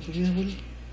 bien, Willy.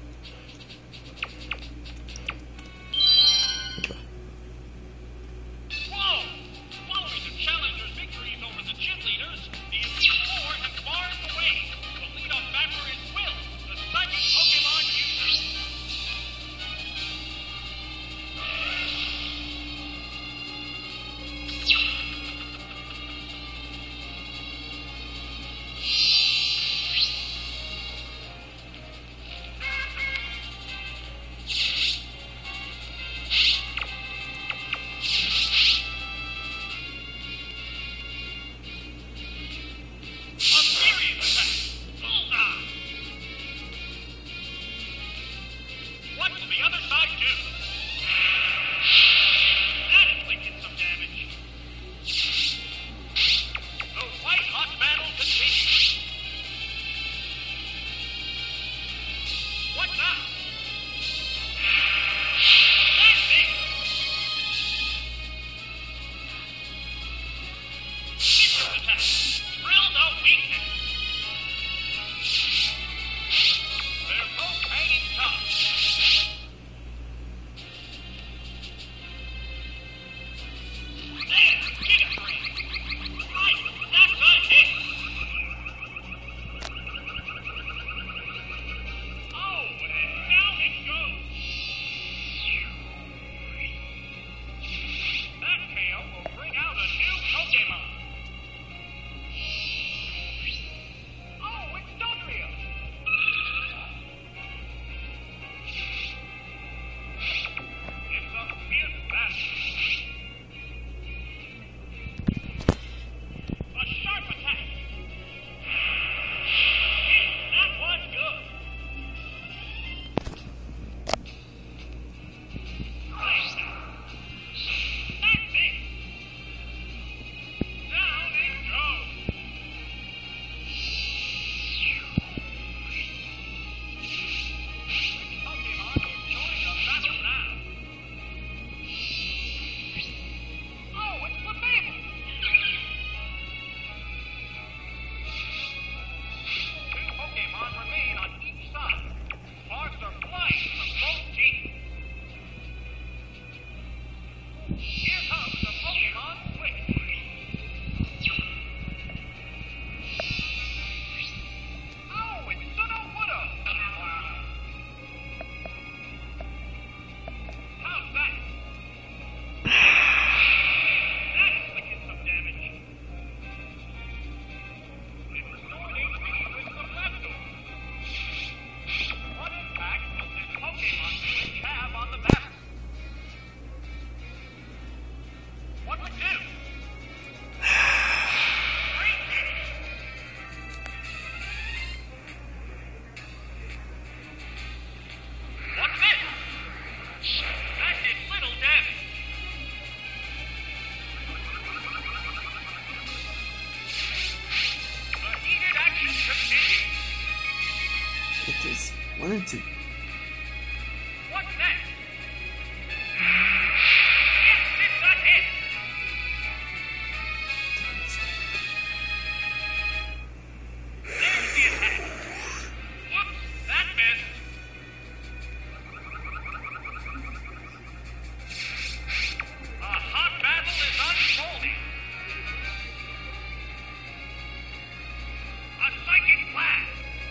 Wanted to. What's that? Yes, this got hit. There's the attack. Whoops, that missed. A hot battle is unfolding. A psychic blast.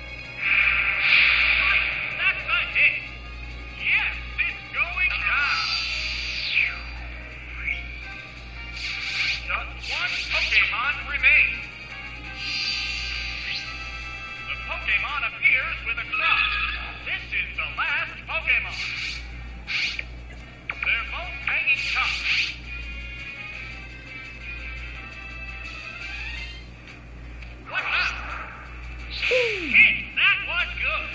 Yes, it's going down. Just one Pokemon remains. The Pokemon appears with a cry. This is the last Pokemon. They're both hanging tough. What now? Hit! That was good.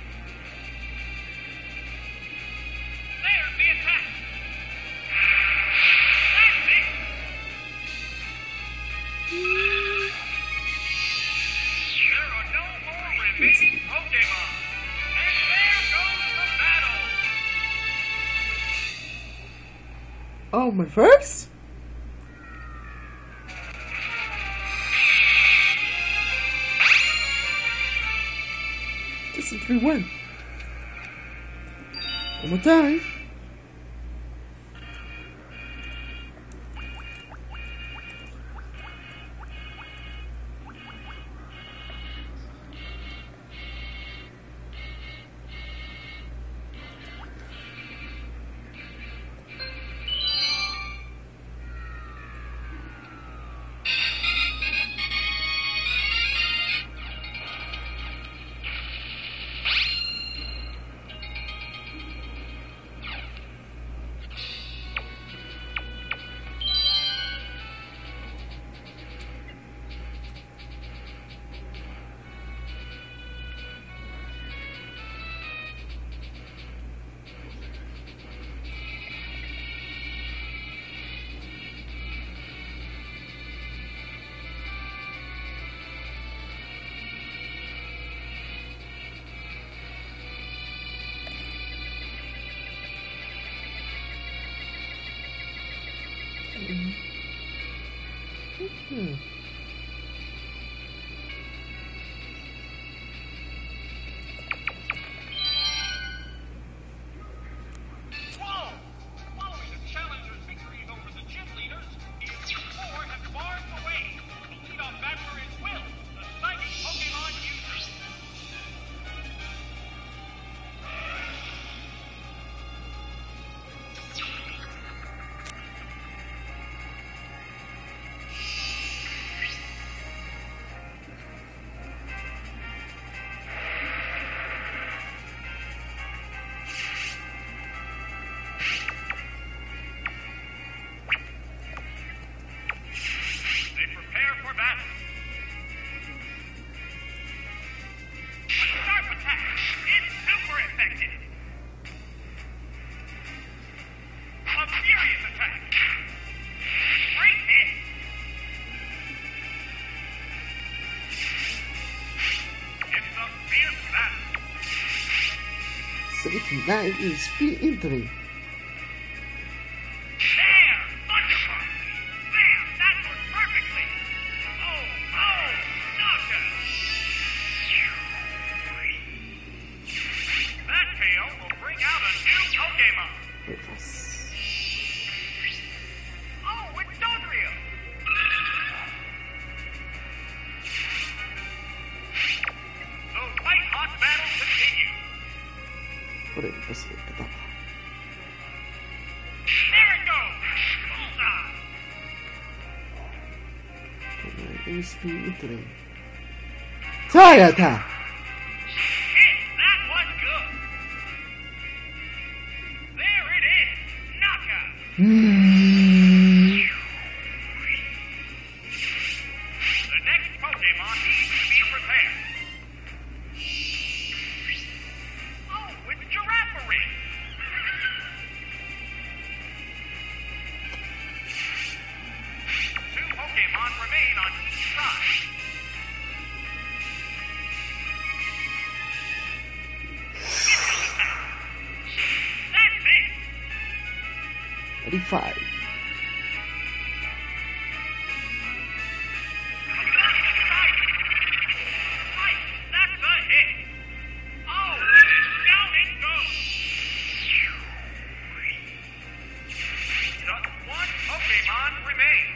There's the attack. That's it. There are no more remaining Pokemon. And there goes the battle. Oh, my first? This is 3-1. One more time. Whoa! Following the challenger's victories over the gym leaders, the 4 have barred the way. The lead-off batter is Will, the psychic Pokemon user. They prepare for battle. A sharp attack. It's super effective. A furious attack. Great hit. It's a fierce battle. 79 is peeeliminary. There! Wonderful! Bam! That worked perfectly! Oh! Knockout! That tail will bring out a new Pokemon! Breakfast. Oh, it's Dodrio! The white-hot battle continues! Por el paso de patata. There it goes! Bullseye! 29 is peeeliminary. Tie attack. Hit! That was good! There it is! Knockout! The next Pokemon needs to be prepared. Oh, it's Giraffary! Two Pokemon remain on each side. That's it! 35. That's a hit! Oh, down it goes! Just one Pokemon remains.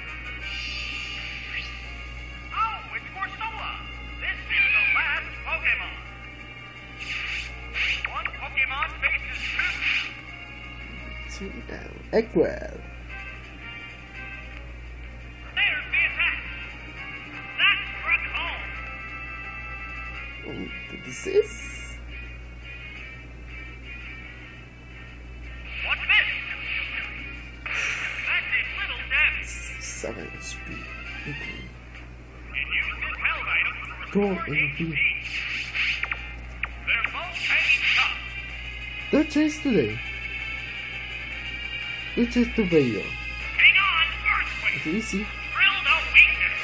Oh, it's Corsola! This is the last Pokemon. One Pokemon faces two. 2 down. Eggwell. There's the attack! That struck home! 26. What's this? That did little damage. 7 is peeeliminary. It used its held item to Go restore in HP. They're both hanging tough. Don't chase today. Don't chase to Bayo. Hang on, Earthquake! It's easy. Drill no weakness!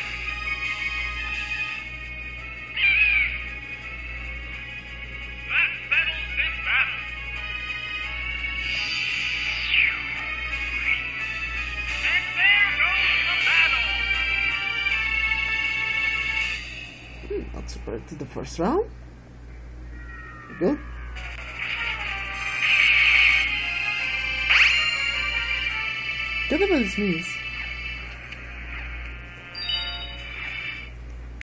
That settles this battle. And there goes the battle! Not surprised to the first round. Good. don't know what this means.